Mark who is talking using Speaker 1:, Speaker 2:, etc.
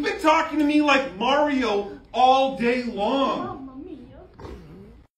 Speaker 1: been talking to me like Mario all day long.